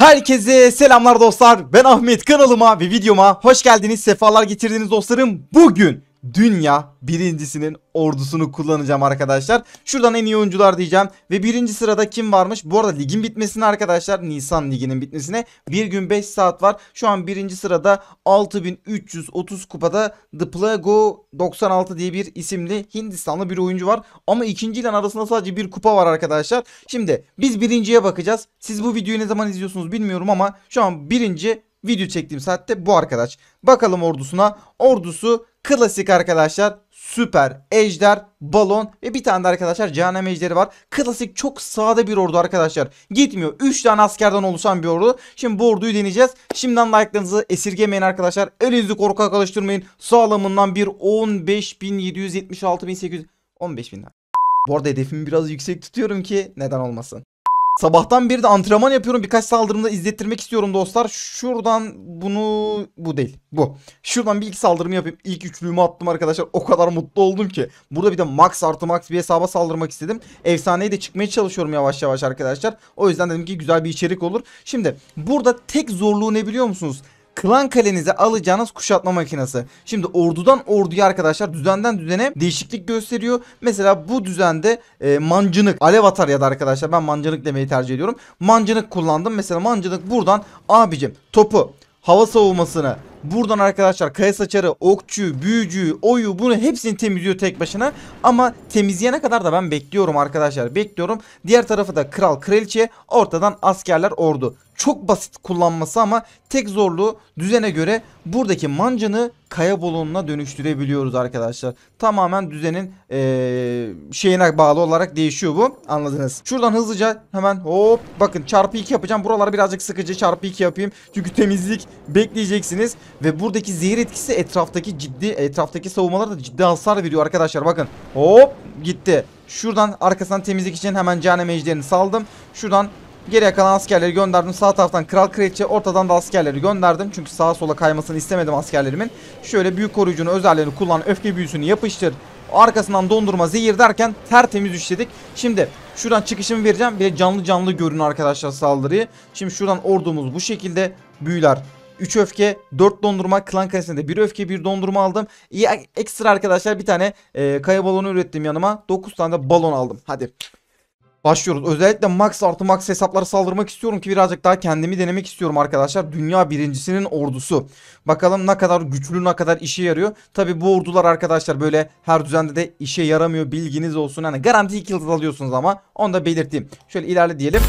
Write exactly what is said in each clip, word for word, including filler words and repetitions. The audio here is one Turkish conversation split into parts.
Herkese selamlar dostlar. Ben Ahmet, kanalıma ve videoma hoş geldiniz. Sefalar getirdiniz dostlarım. Bugün dünya birincisinin ordusunu kullanacağım arkadaşlar. Şuradan en iyi oyuncular diyeceğim. Ve birinci sırada kim varmış? Bu arada ligin bitmesine arkadaşlar, Nisan liginin bitmesine bir gün beş saat var. Şu an birinci sırada altı bin üç yüz otuz kupada The Plago doksan altı diye bir isimli Hindistanlı bir oyuncu var. Ama ikinci ile arasında sadece bir kupa var arkadaşlar. Şimdi biz birinciye bakacağız. Siz bu videoyu ne zaman izliyorsunuz bilmiyorum ama şu an birinci video çektiğim saatte bu arkadaş. Bakalım ordusuna. Ordusu klasik arkadaşlar. Süper, ejder, balon ve bir tane de arkadaşlar cehennem ejderi var. Klasik, çok sade bir ordu arkadaşlar. Gitmiyor. üç tane askerden oluşan bir ordu. Şimdi bu orduyu deneyeceğiz. Şimdiden like'larınızı esirgemeyin arkadaşlar. Elinizi korkak alıştırmayın. Sağlamından bir on beş bin yedi yüz yetmiş altı bin sekiz yüz on beş bin. Bu arada hedefimi biraz yüksek tutuyorum ki neden olmasın. Sabahtan beri de antrenman yapıyorum. Birkaç saldırımda izlettirmek istiyorum dostlar. Şuradan bunu... Bu değil. Bu. Şuradan bir ilk saldırımı yapayım. İlk üçlüğümü attım arkadaşlar. O kadar mutlu oldum ki. Burada bir de max artı max bir hesaba saldırmak istedim. Efsaneyi de çıkmaya çalışıyorum yavaş yavaş arkadaşlar. O yüzden dedim ki güzel bir içerik olur. Şimdi burada tek zorluğu ne biliyor musunuz? Klan kalenize alacağınız kuşatma makinesi. Şimdi ordudan orduya arkadaşlar, düzenden düzene değişiklik gösteriyor. Mesela bu düzende e, mancınık, alev atar ya da arkadaşlar ben mancınık demeyi tercih ediyorum. Mancınık kullandım. Mesela mancınık buradan abicim topu, hava savunmasını, buradan arkadaşlar kaya saçarı, okçu, büyücü, oyu, bunu hepsini temizliyor tek başına. Ama temizleyene kadar da ben bekliyorum arkadaşlar. Bekliyorum. Diğer tarafı da kral, kraliçe, ortadan askerler, ordu. Çok basit kullanması ama tek zorluğu düzene göre buradaki mancını kaya balonuna dönüştürebiliyoruz arkadaşlar. Tamamen düzenin ee, şeyine bağlı olarak değişiyor bu. Anladınız. Şuradan hızlıca hemen hop bakın çarpı iki yapacağım. Buralar birazcık sıkıcı, çarpı iki yapayım. Çünkü temizlik bekleyeceksiniz. Ve buradaki zehir etkisi etraftaki ciddi etraftaki savunmalara da ciddi hasar veriyor arkadaşlar. Bakın hop gitti. Şuradan arkasından temizlik için hemen cehennem ejderini saldım. Şuradan geriye kalan askerleri gönderdim. Sağ taraftan kral, kraliçe, ortadan da askerleri gönderdim. Çünkü sağa sola kaymasını istemedim askerlerimin. Şöyle büyük koruyucunun özelliğini kullan. Öfke büyüsünü yapıştır. Arkasından dondurma, zehir derken tertemiz işledik. Şimdi şuradan çıkışımı vereceğim. Bir canlı canlı görün arkadaşlar saldırıyı. Şimdi şuradan ordumuz bu şekilde. Büyüler üç öfke, dört dondurma, klan kalesinde de bir öfke, bir dondurma aldım. İyi, ekstra arkadaşlar bir tane e, kaya balonu ürettim yanıma. dokuz tane de balon aldım. Hadi başlıyoruz. Özellikle max artı max hesaplara saldırmak istiyorum ki birazcık daha kendimi denemek istiyorum arkadaşlar. Dünya birincisinin ordusu. Bakalım ne kadar güçlü, ne kadar işe yarıyor. Tabi bu ordular arkadaşlar böyle her düzende de işe yaramıyor. Bilginiz olsun. Yani garanti iki yıldız alıyorsunuz ama onu da belirteyim. Şöyle ilerle diyelim.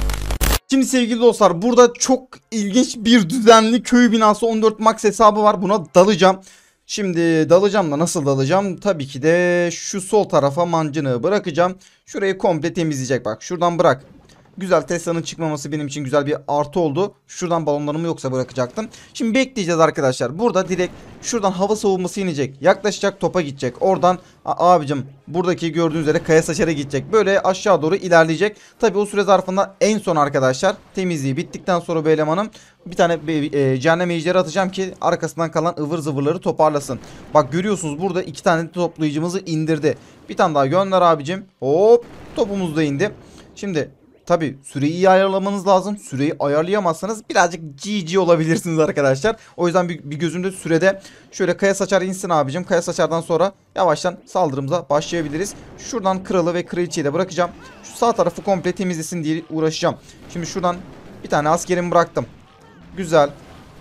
Şimdi sevgili dostlar, burada çok ilginç bir düzenli köy binası on dört max hesabı var. Buna dalacağım. Şimdi dalacağım da nasıl dalacağım? Tabii ki de şu sol tarafa mancınığı bırakacağım. Şurayı komple temizleyecek bak. Şuradan bırak. Güzel, Tesla'nın çıkmaması benim için güzel bir artı oldu. Şuradan balonlarımı yoksa bırakacaktım. Şimdi bekleyeceğiz arkadaşlar. Burada direkt şuradan hava savunması inecek. Yaklaşacak, topa gidecek. Oradan abicim buradaki gördüğünüz üzere kaya saçara gidecek. Böyle aşağı doğru ilerleyecek. Tabi o süre zarfında en son arkadaşlar temizliği bittikten sonra bu elemanın bir tane e, cehennem ejderi atacağım ki arkasından kalan ıvır zıvırları toparlasın. Bak görüyorsunuz burada iki tane toplayıcımızı indirdi. Bir tane daha gönder abicim. Hop, topumuz da indi. Şimdi tabi süreyi iyi ayarlamanız lazım. Süreyi ayarlayamazsanız birazcık G G olabilirsiniz arkadaşlar. O yüzden bir, bir gözümde sürede şöyle kaya saçar insin abicim. Kaya saçardan sonra yavaştan saldırımıza başlayabiliriz. Şuradan kralı ve kraliçeyi de bırakacağım. Şu sağ tarafı komple temizlesin diye uğraşacağım. Şimdi şuradan bir tane askerimi bıraktım. Güzel.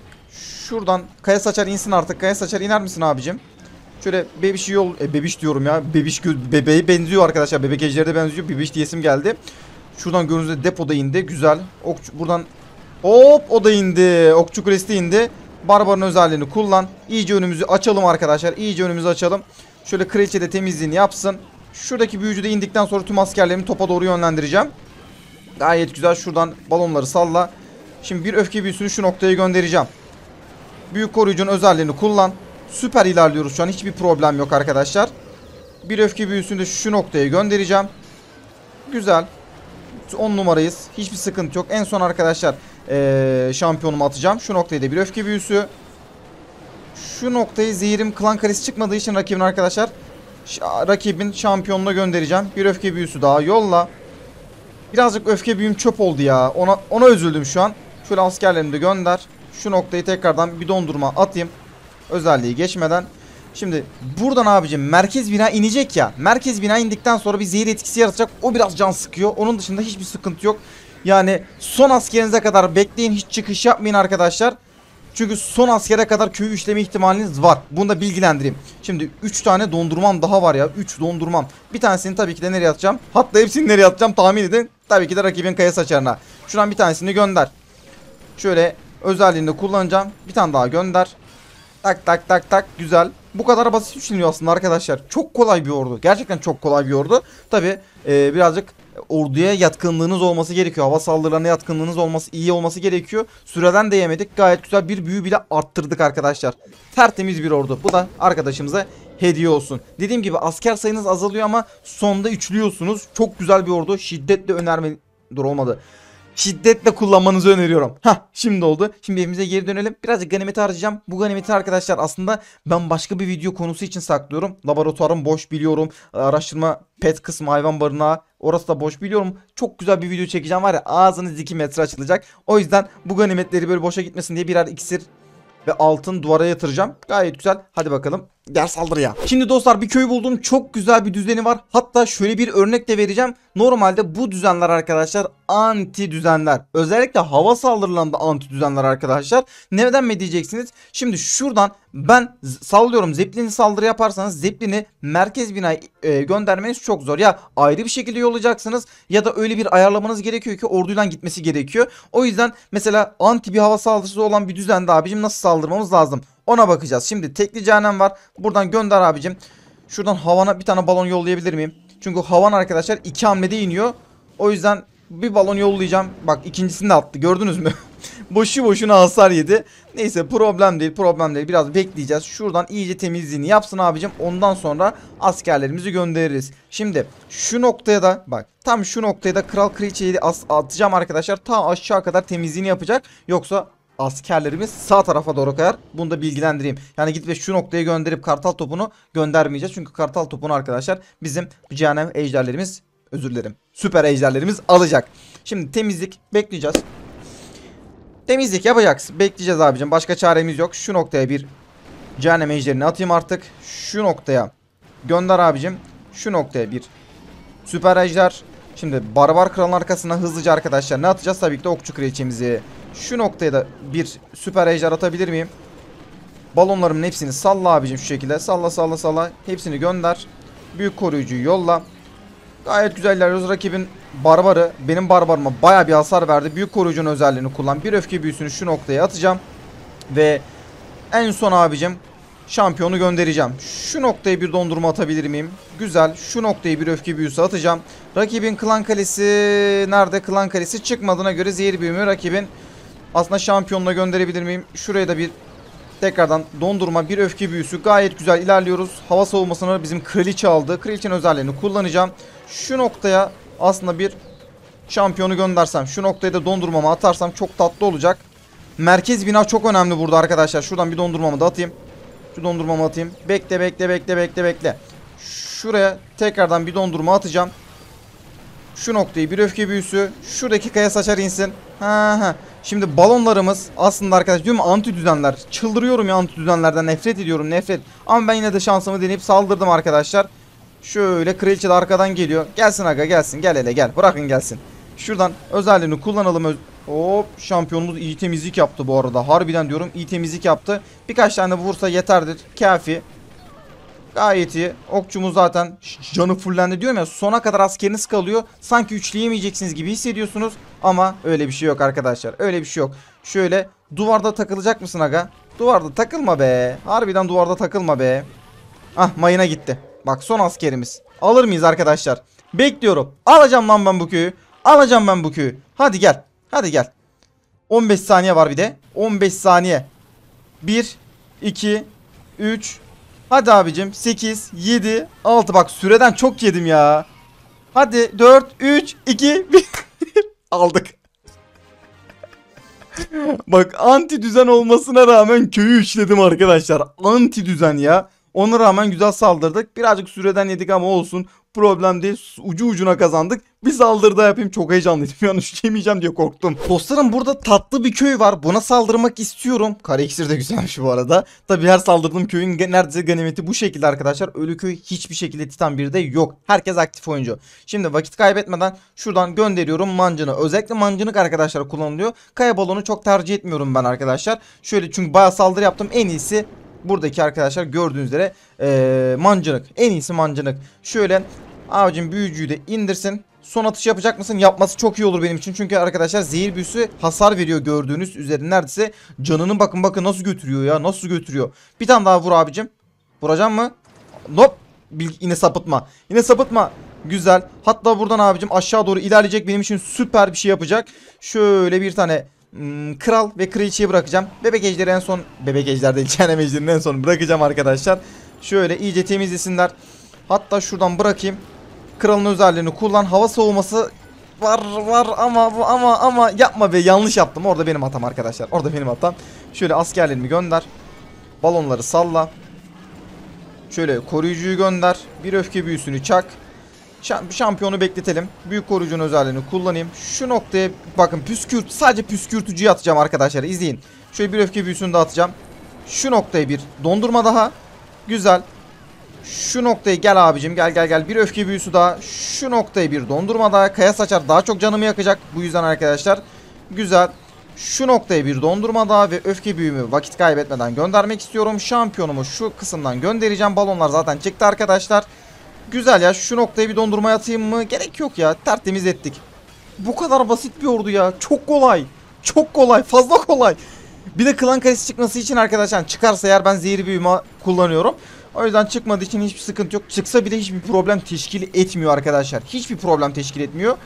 Şuradan kaya saçar insin artık. Kaya saçar iner misin abicim? Şöyle bebiş yol... E, bebiş diyorum ya. Bebiş bebeğe benziyor arkadaşlar. Bebek ejderi de benziyor. Bebiş diyesim geldi. Şuradan gördüğünüzde depoda indi. Güzel. Okçu buradan hop o da indi. Okçu kulesi de indi. Barbarın özelliğini kullan. İyice önümüzü açalım arkadaşlar. İyice önümüzü açalım. Şöyle kraliçe de temizliğini yapsın. Şuradaki büyücü de indikten sonra tüm askerlerimi topa doğru yönlendireceğim. Gayet güzel. Şuradan balonları salla. Şimdi bir öfke büyüsünü şu noktaya göndereceğim. Büyük koruyucunun özelliğini kullan. Süper ilerliyoruz şu an. Hiçbir problem yok arkadaşlar. Bir öfke büyüsünü de şu noktaya göndereceğim. Güzel. on numarayız. Hiçbir sıkıntı yok. En son arkadaşlar ee, şampiyonumu atacağım. Şu noktayı da bir öfke büyüsü. Şu noktayı zehirim klan kalesi çıkmadığı için rakibin arkadaşlar rakibin şampiyonuna göndereceğim. Bir öfke büyüsü daha yolla. Birazcık öfke büyüm çöp oldu ya. Ona ona üzüldüm şu an. Şöyle askerlerimi de gönder. Şu noktayı tekrardan bir dondurma atayım. Özelliği geçmeden. Şimdi buradan abicim merkez bina inecek ya. Merkez bina indikten sonra bir zehir etkisi yaratacak. O biraz can sıkıyor. Onun dışında hiçbir sıkıntı yok. Yani son askerinize kadar bekleyin. Hiç çıkış yapmayın arkadaşlar. Çünkü son askere kadar köyü işleme ihtimaliniz var. Bunu da bilgilendireyim. Şimdi üç tane dondurmam daha var ya. üç dondurmam. Bir tanesini tabii ki de nereye atacağım? Hatta hepsini nereye atacağım tahmin edin. Tabii ki de rakibin kaya saçarına. Şuradan bir tanesini gönder. Şöyle özelliğini de kullanacağım. Bir tane daha gönder. Tak tak tak tak, güzel. Bu kadar basit düşünüyor aslında arkadaşlar. Çok kolay bir ordu. Gerçekten çok kolay bir ordu. Tabi e, birazcık orduya yatkınlığınız olması gerekiyor. Hava saldırılarına yatkınlığınız olması, iyi olması gerekiyor. Süreden de yemedik. Gayet güzel bir büyü bile arttırdık arkadaşlar. Tertemiz bir ordu. Bu da arkadaşımıza hediye olsun. Dediğim gibi asker sayınız azalıyor ama sonda üçlüyorsunuz. Çok güzel bir ordu. Şiddetle önerme... Dur, olmadı. Şiddetle kullanmanızı öneriyorum. Hah, şimdi oldu. Şimdi evimize geri dönelim. Birazcık ganimeti harcayacağım. Bu ganimeti arkadaşlar aslında ben başka bir video konusu için saklıyorum. Laboratuvarım boş biliyorum. Araştırma pet kısmı, hayvan barınağı, orası da boş biliyorum. Çok güzel bir video çekeceğim var ya, ağzınız iki metre açılacak. O yüzden bu ganimetleri böyle boşa gitmesin diye birer iksir ve altın duvara yatıracağım. Gayet güzel. Hadi bakalım. Gel saldırıya. Şimdi dostlar bir köy buldum. Çok güzel bir düzeni var. Hatta şöyle bir örnek de vereceğim. Normalde bu düzenler arkadaşlar anti düzenler. Özellikle hava saldırılarında anti düzenler arkadaşlar. Neden mi diyeceksiniz? Şimdi şuradan ben sallıyorum. Zeppelin'i saldırı yaparsanız Zeppelin'i merkez binaya e, göndermeniz çok zor. Ya ayrı bir şekilde yollayacaksınız ya da öyle bir ayarlamanız gerekiyor ki orduyla gitmesi gerekiyor. O yüzden mesela anti bir hava saldırısı olan bir düzende abicim nasıl saldırmamız lazım? Ona bakacağız. Şimdi tekli cehennem var. Buradan gönder abicim. Şuradan havana bir tane balon yollayabilir miyim? Çünkü havan arkadaşlar iki hamlede iniyor. O yüzden bir balon yollayacağım. Bak ikincisini de attı. Gördünüz mü? Boşu boşuna hasar yedi. Neyse, problem değil, problem değil. Biraz bekleyeceğiz. Şuradan iyice temizliğini yapsın abicim. Ondan sonra askerlerimizi göndeririz. Şimdi şu noktaya da bak, tam şu noktaya da kral kraliçeyi atacağım arkadaşlar. Ta aşağı kadar temizliğini yapacak. Yoksa askerlerimiz sağ tarafa doğru kayar. Bunu da bilgilendireyim. Yani gidip şu noktaya gönderip kartal topunu göndermeyeceğiz. Çünkü kartal topunu arkadaşlar bizim cehennem ejderlerimiz, özür dilerim, süper ejderlerimiz alacak. Şimdi temizlik bekleyeceğiz. Temizlik yapacağız. Bekleyeceğiz abicim. Başka çaremiz yok. Şu noktaya bir cehennem ejderini atayım artık. Şu noktaya gönder abicim. Şu noktaya bir süper ejder. Şimdi barbar kralın arkasına hızlıca arkadaşlar ne atacağız? Tabii ki de okçu kraliçemizi. Şu noktaya da bir süper ejder atabilir miyim? Balonlarımın hepsini salla abicim şu şekilde. Salla salla salla. Hepsini gönder. Büyük koruyucuyu yolla. Gayet güzel ilerliyoruz. Rakibin barbarı benim barbarıma baya bir hasar verdi. Büyük koruyucunun özelliğini kullan. Bir öfke büyüsünü şu noktaya atacağım. Ve en son abicim şampiyonu göndereceğim. Şu noktaya bir dondurma atabilir miyim? Güzel. Şu noktaya bir öfke büyüsü atacağım. Rakibin klan kalesi nerede? Klan kalesi çıkmadığına göre zehir büyümü rakibin aslında şampiyonuna gönderebilir miyim? Şuraya da bir tekrardan dondurma, bir öfke büyüsü. Gayet güzel ilerliyoruz. Hava savunmasını bizim kraliçe aldı. Kraliçenin özelliğini kullanacağım. Şu noktaya aslında bir şampiyonu göndersem, şu noktaya da dondurmamı atarsam çok tatlı olacak. Merkez bina çok önemli burada arkadaşlar. Şuradan bir dondurmamı da atayım. Şu dondurmamı atayım. Bekle bekle bekle bekle bekle. Şuraya tekrardan bir dondurma atacağım. Şu noktayı bir öfke büyüsü. Şuradaki kaya saçar insin. Ha ha. Şimdi balonlarımız aslında arkadaşlar diyorum anti düzenler. Çıldırıyorum ya anti düzenlerden, nefret ediyorum, nefret. Ama ben yine de şansımı deneyip saldırdım arkadaşlar. Şöyle kraliçe de arkadan geliyor. Gelsin aga, gelsin, gel hele gel. Bırakın gelsin. Şuradan özelliğini kullanalım. Öz Hop, şampiyonumuz iyi temizlik yaptı bu arada. Harbiden diyorum iyi temizlik yaptı. Birkaç tane vursa yeterdir. Kafi. Gayet iyi. Okçumuz zaten canı fullendi diyorum ya. Sona kadar askeriniz kalıyor. Sanki üçleyemeyeceksiniz gibi hissediyorsunuz. Ama öyle bir şey yok arkadaşlar. Öyle bir şey yok. Şöyle duvarda takılacak mısın aga? Duvarda takılma be. Harbiden duvarda takılma be. Ah, mayına gitti. Bak son askerimiz. Alır mıyız arkadaşlar? Bekliyorum. Alacağım lan ben bu köyü. Alacağım ben bu köyü. Hadi gel. Hadi gel. on beş saniye var bir de. on beş saniye. bir, iki, üç. Hadi abicim. sekiz, yedi, altı. Bak süreden çok yedim ya. Hadi dört, üç, iki, bir. Aldık. Bak anti düzen olmasına rağmen köyü üçledim arkadaşlar. Anti düzen ya. Ona rağmen güzel saldırdık. Birazcık süreden yedik ama olsun. Problem değil. Ucu ucuna kazandık. Bir saldırı daha yapayım, çok heyecanlıydım. Yanlış yemeyeceğim diye korktum. Dostlarım burada tatlı bir köy var. Buna saldırmak istiyorum. Kara iksir de güzelmiş bu arada. Tabi her saldırdığım köyün neredeyse ganimeti bu şekilde arkadaşlar. Ölü köy hiçbir şekilde Titan birde yok. Herkes aktif oyuncu. Şimdi vakit kaybetmeden şuradan gönderiyorum mancını. Özellikle mancınık arkadaşlar kullanılıyor. Kaya balonu çok tercih etmiyorum ben arkadaşlar. Şöyle, çünkü bayağı saldırı yaptım. En iyisi buradaki arkadaşlar gördüğünüz üzere ee, mancınık. En iyisi mancınık. Şöyle abicim büyücüyü de indirsin. Son atış yapacak mısın? Yapması çok iyi olur benim için. Çünkü arkadaşlar zehir büyüsü hasar veriyor gördüğünüz üzere. Neredeyse canının bakın bakın nasıl götürüyor ya. Nasıl götürüyor. Bir tane daha vur abicim. Vuracağım mı? Nop. Yine sapıtma. Yine sapıtma. Güzel. Hatta buradan abicim aşağı doğru ilerleyecek. Benim için süper bir şey yapacak. Şöyle bir tane hmm, kral ve kraliçeyi bırakacağım. Bebek ejderi en son. Bebek ejder değil. Cehennem ejderini en son bırakacağım arkadaşlar. Şöyle iyice temizlesinler. Hatta şuradan bırakayım. Kralın özelliğini kullan. Hava soğuması var var ama ama ama yapma be, yanlış yaptım. Orada benim hatam arkadaşlar. Orada benim hatam. Şöyle askerlerimi gönder. Balonları salla. Şöyle koruyucuyu gönder. Bir öfke büyüsünü çak. Şampiyonu bekletelim. Büyük koruyucunun özelliğini kullanayım. Şu noktaya bakın, püskürt, sadece püskürtücüyü atacağım arkadaşlar. İzleyin. Şöyle bir öfke büyüsünü de atacağım. Şu noktaya bir dondurma daha. Güzel. Şu noktaya gel abicim, gel gel gel, bir öfke büyüsü daha. Şu noktaya bir dondurma daha. Kaya saçar daha çok canımı yakacak bu yüzden arkadaşlar. Güzel. Şu noktaya bir dondurma daha ve öfke büyümü vakit kaybetmeden göndermek istiyorum. Şampiyonumu şu kısımdan göndereceğim. Balonlar zaten çıktı arkadaşlar. Güzel ya, şu noktaya bir dondurma atayım mı? Gerek yok ya, tertemiz ettik. Bu kadar basit bir ordu ya. Çok kolay. Çok kolay, fazla kolay. Bir de klan kalesi çıkması için arkadaşlar, çıkarsa eğer ben zehir büyümü kullanıyorum. O yüzden çıkmadığı için hiçbir sıkıntı yok. Çıksa bile hiçbir problem teşkil etmiyor arkadaşlar. Hiçbir problem teşkil etmiyor.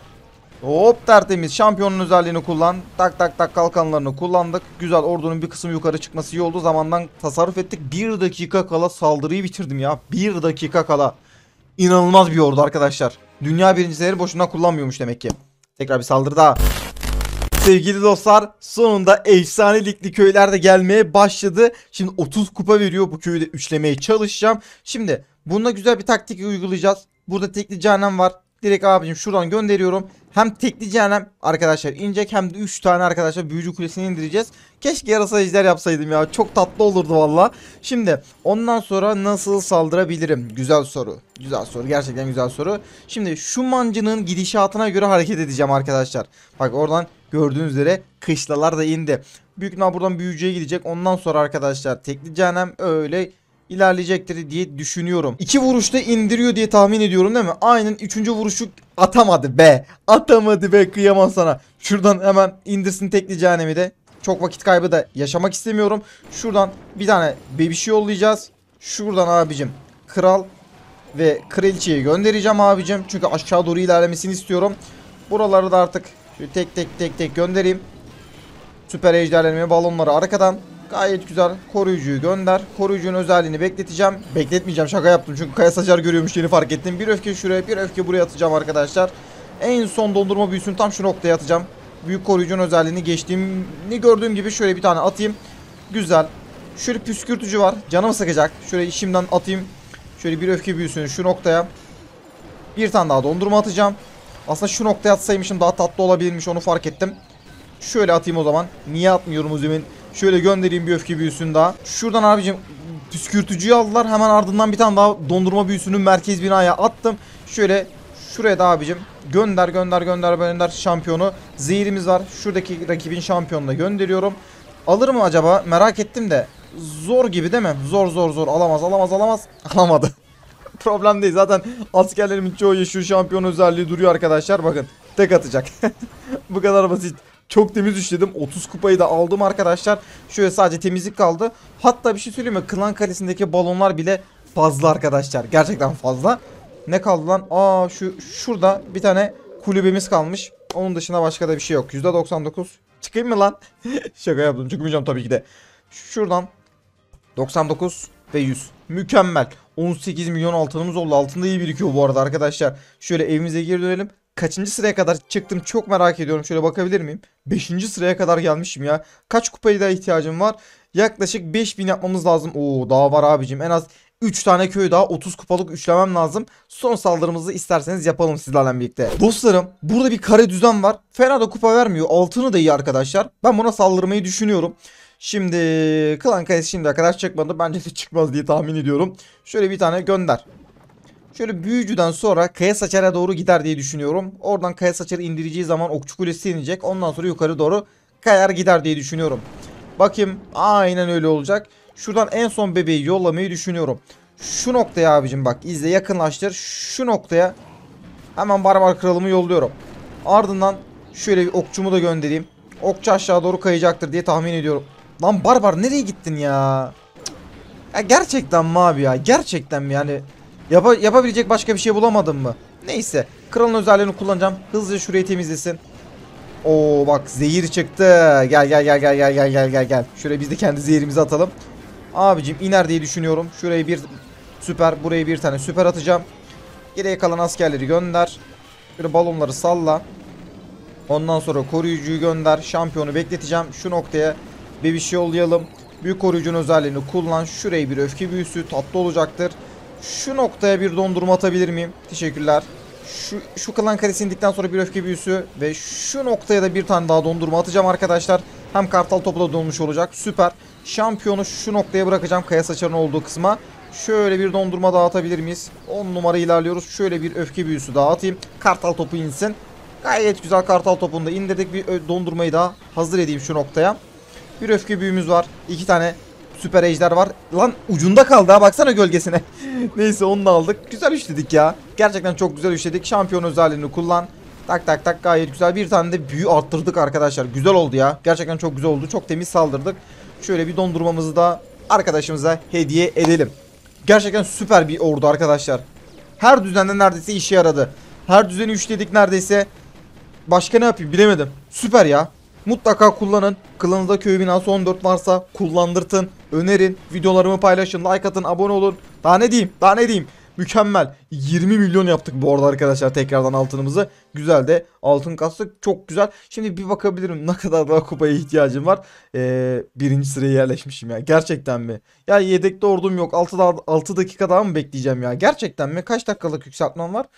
Hop, tertemiz. Şampiyonun özelliğini kullan. Tak tak tak, kalkanlarını kullandık. Güzel, ordunun bir kısmı yukarı çıkması iyi oldu. Zamandan tasarruf ettik. Bir dakika kala saldırıyı bitirdim ya. Bir dakika kala. İnanılmaz bir ordu arkadaşlar. Dünya birincileri boşuna kullanmıyormuş demek ki. Tekrar bir saldırı daha. Sevgili dostlar, sonunda efsane ligli köyler de gelmeye başladı. Şimdi otuz kupa veriyor, bu köyü de üçlemeye çalışacağım. Şimdi bunda güzel bir taktik uygulayacağız. Burada tekli cehennem var. Direkt abicim şuradan gönderiyorum. Hem tekli cehennem arkadaşlar inecek, hem de üç tane arkadaşlar büyücü kulesini indireceğiz. Keşke yarasa ejder yapsaydım ya. Çok tatlı olurdu valla. Şimdi ondan sonra nasıl saldırabilirim? Güzel soru. Güzel soru. Gerçekten güzel soru. Şimdi şu mancının gidişatına göre hareket edeceğim arkadaşlar. Bak oradan gördüğünüz üzere kışlalar da indi. Büyük ihtimal buradan büyücüye gidecek. Ondan sonra arkadaşlar tekli cehennem öyle ilerleyecektir diye düşünüyorum. İki vuruşta indiriyor diye tahmin ediyorum değil mi? Aynen, üçüncü vuruşu atamadı be. Atamadı be, kıyamam sana. Şuradan hemen indirsin tekli cehennemi de. Çok vakit kaybı da yaşamak istemiyorum. Şuradan bir tane bebişi yollayacağız. Şuradan abicim kral ve kraliçeyi göndereceğim abicim. Çünkü aşağı doğru ilerlemesini istiyorum. Buraları da artık şöyle tek tek tek tek göndereyim. Süper ejderlerimi, balonları arkadan. Gayet güzel. Koruyucuyu gönder. Koruyucunun özelliğini bekleteceğim. Bekletmeyeceğim, şaka yaptım. Çünkü kaya saçar görüyormuş, yeni fark ettim. Bir öfke şuraya, bir öfke buraya atacağım arkadaşlar. En son dondurma büyüsünü tam şu noktaya atacağım. Büyük koruyucunun özelliğini geçtiğimini gördüğüm gibi şöyle bir tane atayım. Güzel. Şöyle püskürtücü var. Canımı sıkacak. Şöyle şimdiden atayım. Şöyle bir öfke büyüsünü şu noktaya. Bir tane daha dondurma atacağım. Aslında şu noktaya atsaymışım daha tatlı olabilirmiş, onu fark ettim. Şöyle atayım o zaman. Niye atmıyorum o zaman? Şöyle göndereyim bir öfke büyüsünü daha. Şuradan abicim püskürtücüyü aldılar. Hemen ardından bir tane daha dondurma büyüsünü merkez binaya attım. Şöyle şuraya da abicim gönder gönder gönder gönder şampiyonu. Zehirimiz var. Şuradaki rakibin şampiyonunu da gönderiyorum. Alır mı acaba? Merak ettim de. Zor gibi değil mi? Zor zor zor. Alamaz alamaz alamaz. Alamadı. Problem değil. Zaten askerlerimin çoğu yaşıyor. Şampiyon özelliği duruyor arkadaşlar. Bakın. Tek atacak. Bu kadar basit. Çok temiz işledim. otuz kupayı da aldım arkadaşlar. Şöyle sadece temizlik kaldı. Hatta bir şey söyleyeyim mi? Klan kalesindeki balonlar bile fazla arkadaşlar. Gerçekten fazla. Ne kaldı lan? Aa şu şurada bir tane kulübemiz kalmış. Onun dışında başka da bir şey yok. yüzde doksan dokuz. Çıkayım mı lan? Şaka yaptım. Çıkmayacağım tabii ki de. Şuradan doksan dokuz ve yüz. Mükemmel. on sekiz milyon altınımız oldu. Altında iyi birikiyor bu arada arkadaşlar. Şöyle evimize geri dönelim. Kaçıncı sıraya kadar çıktım çok merak ediyorum. Şöyle bakabilir miyim? beşinci sıraya kadar gelmişim ya. Kaç kupayı daha ihtiyacım var? Yaklaşık beş bin yapmamız lazım. Oo daha var abicim. En az üç tane köy daha otuz kupalık üçlemem lazım. Son saldırımızı isterseniz yapalım sizlerle birlikte. Dostlarım burada bir kare düzen var. Fena da kupa vermiyor. Altını da iyi arkadaşlar. Ben buna saldırmayı düşünüyorum. Şimdi klan kalesi şimdiye kadar çıkmadı. Bence de çıkmaz diye tahmin ediyorum. Şöyle bir tane gönder. Şöyle büyücüden sonra kaya saçara doğru gider diye düşünüyorum. Oradan kaya saçarı indireceği zaman okçu kulesi inecek. Ondan sonra yukarı doğru kayar gider diye düşünüyorum. Bakayım aynen öyle olacak. Şuradan en son bebeği yollamayı düşünüyorum. Şu noktaya abicim bak izle yakınlaştır. Şu noktaya hemen barbar kralımı yolluyorum. Ardından şöyle bir okçumu da göndereyim. Okçu aşağı doğru kayacaktır diye tahmin ediyorum. Lan barbar nereye gittin ya? Ya gerçekten mi abi ya? Gerçekten mi yani? Yap yapabilecek başka bir şey bulamadın mı? Neyse. Kralın özelliğini kullanacağım. Hızlıca şurayı temizlesin. Oo bak zehir çıktı. Gel gel gel gel gel gel gel gel gel. Şuraya biz de kendi zehirimizi atalım. Abicim iner diye düşünüyorum. Şurayı bir süper, buraya bir tane süper atacağım. Geriye kalan askerleri gönder. Şöyle balonları salla. Ondan sonra koruyucuyu gönder. Şampiyonu bekleteceğim. Şu noktaya bir bir şey yollayalım. Büyük koruyucunun özelliğini kullan. Şuraya bir öfke büyüsü tatlı olacaktır. Şu noktaya bir dondurma atabilir miyim? Teşekkürler. Şu, şu klan kalesi indikten sonra bir öfke büyüsü ve şu noktaya da bir tane daha dondurma atacağım arkadaşlar. Hem kartal topu da donmuş olacak. Süper. Şampiyonu şu noktaya bırakacağım. Kaya saçarının olduğu kısma. Şöyle bir dondurma daha atabilir miyiz? on numara ilerliyoruz. Şöyle bir öfke büyüsü daha atayım. Kartal topu insin. Gayet güzel kartal topunu da indirdik. Bir dondurmayı daha hazır edeyim şu noktaya. Bir öfke büyümüz var. İki tane süper ejder var. Lan ucunda kaldı ha baksana gölgesine. Neyse onu da aldık. Güzel üçledik ya. Gerçekten çok güzel üçledik. Şampiyon özelliğini kullan. Tak tak tak gayet güzel. Bir tane de büyü arttırdık arkadaşlar. Güzel oldu ya. Gerçekten çok güzel oldu. Çok temiz saldırdık. Şöyle bir dondurmamızı da arkadaşımıza hediye edelim. Gerçekten süper bir ordu arkadaşlar. Her düzende neredeyse işe yaradı. Her düzeni üçledik neredeyse. Başka ne yapayım bilemedim. Süper ya. Mutlaka kullanın. Klanınızda köy binası on dört varsa kullandırtın. Önerin. Videolarımı paylaşın. Like atın. Abone olun. Daha ne diyeyim? Daha ne diyeyim? Mükemmel. yirmi milyon yaptık bu arada arkadaşlar. Tekrardan altınımızı. Güzel de altın kastık. Çok güzel. Şimdi bir bakabilirim ne kadar daha kupaya ihtiyacım var. Ee, birinci sıraya yerleşmişim ya. Gerçekten mi? Ya yedekte ordum yok. altı, daha, altı dakika daha mı bekleyeceğim ya? Gerçekten mi? Kaç dakikalık yükseltmem var?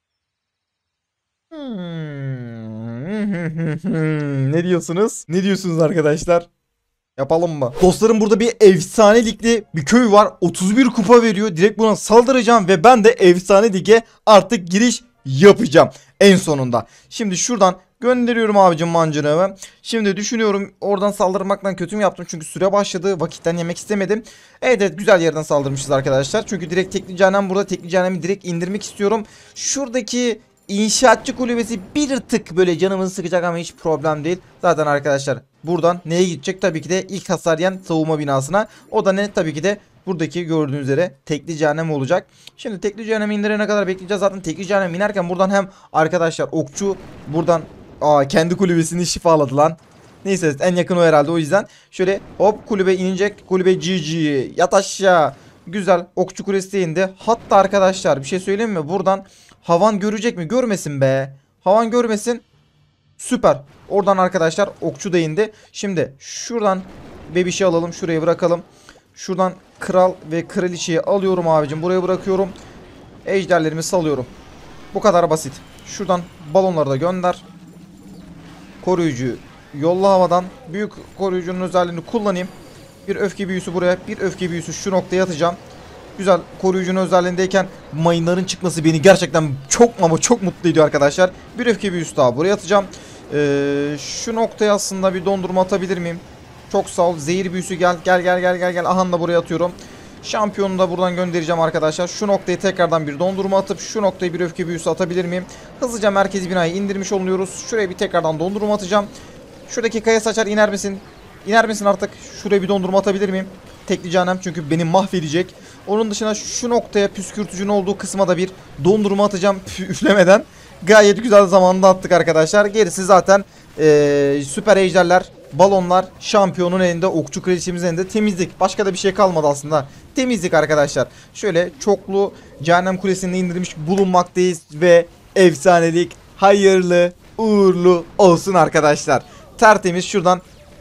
Hmm. Ne diyorsunuz? Ne diyorsunuz arkadaşlar? Yapalım mı? Dostlarım burada bir efsane ligli bir köy var. otuz bir kupa veriyor. Direkt buna saldıracağım ve ben de efsane lige artık giriş yapacağım. En sonunda. Şimdi şuradan gönderiyorum abicim mancınığı. Şimdi düşünüyorum oradan saldırmaktan kötü mü yaptım? Çünkü süre başladı. Vakitten yemek istemedim. Evet evet güzel yerden saldırmışız arkadaşlar. Çünkü direkt tekli cehennem burada. Tekli cehennemi direkt indirmek istiyorum. Şuradaki İnşaatçı kulübesi bir tık böyle canımızı sıkacak ama hiç problem değil. Zaten arkadaşlar buradan neye gidecek? Tabii ki de ilk hasar yiyen savunma binasına. O da ne? Tabii ki de buradaki gördüğünüz üzere tekli cehennem olacak. Şimdi tekli cehennemi indirene kadar bekleyeceğiz. Zaten tekli cehennem inerken buradan hem arkadaşlar okçu buradan aa, kendi kulübesini şifaladı lan. Neyse en yakın o herhalde o yüzden. Şöyle hop kulübe inecek. Kulübe G G yat aşağı. Güzel okçu kulesi de indi. Hatta arkadaşlar bir şey söyleyeyim mi? Buradan havan görecek mi? Görmesin be. Havan görmesin. Süper. Oradan arkadaşlar okçu da indi. Şimdi şuradan bebişi alalım. Şuraya bırakalım. Şuradan kral ve kraliçeyi alıyorum abicim. Buraya bırakıyorum. Ejderlerimi salıyorum. Bu kadar basit. Şuradan balonları da gönder. Koruyucu yolla havadan. Büyük koruyucunun özelliğini kullanayım. Bir öfke büyüsü buraya. Bir öfke büyüsü şu noktaya atacağım. Güzel koruyucunun özelliğindeyken mayınların çıkması beni gerçekten çok ama çok mutlu ediyor arkadaşlar. Bir öfke büyüsü daha buraya atacağım. Ee, şu noktaya aslında bir dondurma atabilir miyim? Çok sağ ol. Zehir büyüsü gel gel gel gel gel gel. Aha da buraya atıyorum. Şampiyonu da buradan göndereceğim arkadaşlar. Şu noktayı tekrardan bir dondurma atıp şu noktayı bir öfke büyüsü atabilir miyim? Hızlıca merkezi binayı indirmiş oluyoruz. Şuraya bir tekrardan dondurma atacağım. Şuradaki kaya saçar iner misin? İner misin artık? Şuraya bir dondurma atabilir miyim? Tekli cehennem çünkü beni mahvedecek. Onun dışında şu noktaya püskürtücünün olduğu kısma da bir dondurma atacağım üflemeden. Gayet güzel zamanda attık arkadaşlar. Gerisi zaten ee, süper ejderler, balonlar, şampiyonun elinde, okçu kraliçemizin elinde. Temizlik. Başka da bir şey kalmadı aslında. Temizlik arkadaşlar. Şöyle çoklu cehennem kulesini indirmiş bulunmaktayız ve efsanelik hayırlı uğurlu olsun arkadaşlar. Tertemiz şuradan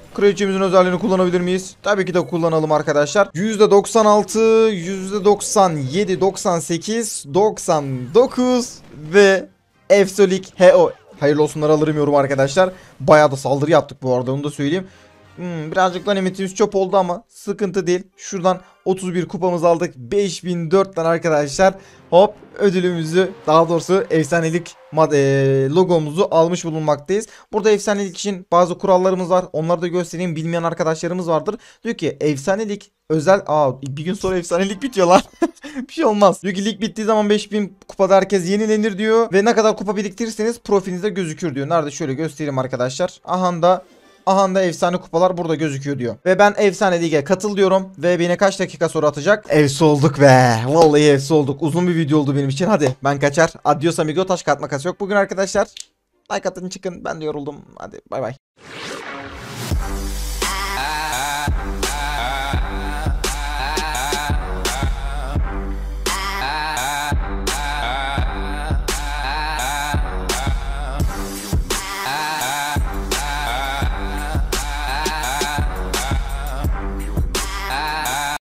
Kraliçemizin özelliğini kullanabilir miyiz? Tabii ki de kullanalım arkadaşlar. yüzde doksan altı, yüzde doksan yedi, doksan sekiz, doksan dokuz ve Efsolik H O. Hayırlı olsunlar alırım yorum arkadaşlar. Bayağı da saldırı yaptık bu arada, onu da söyleyeyim. Hmm, birazcık lan limitimiz çöp oldu ama sıkıntı değil. Şuradan otuz bir kupamızı aldık. beş bin dörtten arkadaşlar. Hop, ödülümüzü, daha doğrusu efsanelik e, logomuzu almış bulunmaktayız. Burada efsanelik için bazı kurallarımız var. Onları da göstereyim. Bilmeyen arkadaşlarımız vardır. Diyor ki efsanelik özel. Aa, bir gün sonra efsanelik bitiyor lan. Bir şey olmaz. Diyor ki lig bittiği zaman beş bin kupada herkes yenilenir diyor. Ve ne kadar kupa biriktirirseniz profilinizde gözükür diyor. Nerede, şöyle göstereyim arkadaşlar. Aha da Aha da efsane kupalar burada gözüküyor diyor. Ve ben efsane lige katıl diyorum. Ve beni kaç dakika sonra atacak? Efsi olduk be. Vallahi efsi olduk. Uzun bir video oldu benim için. Hadi ben kaçar. Adios amigo. Taş kağıt makas yok bugün arkadaşlar. Like atın çıkın. Ben de yoruldum. Hadi bay bay.